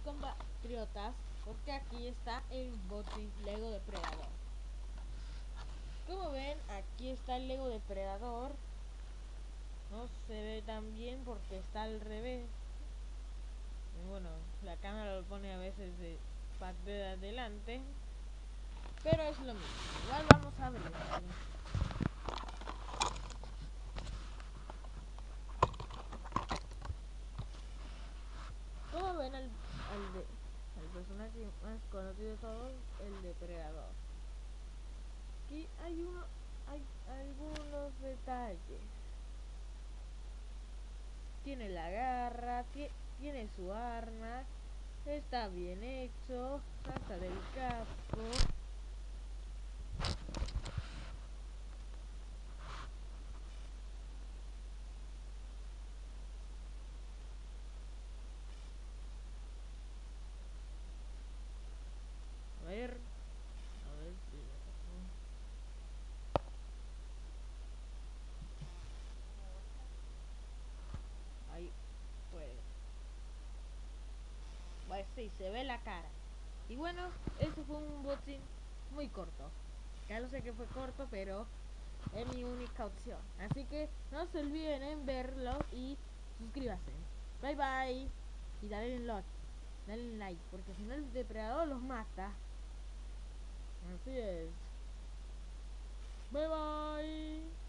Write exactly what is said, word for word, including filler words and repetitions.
compatriotas, porque aquí está el botín Lego Depredador. Como ven, aquí está el Lego Depredador. No se ve tan bien porque está al revés. Y bueno, la cámara lo pone a veces de parte de adelante, pero es lo mismo. Igual vamos a ver. Como ven al, al, de, al personaje más conocido de todos, el Depredador. Aquí hay uno, hay algunos detalles. Tiene la garra, tiene su arma, está bien hecho, hasta del casco. A ver, a ver si ahí puede. Pues sí, se ve la cara. Y bueno, este fue un botín muy corto. Ya lo sé que fue corto, pero es mi única opción. Así que no se olviden en verlo y suscríbase. Bye bye. Y dale like. Dale like, porque si no el depredador los mata. Así es. Bye bye.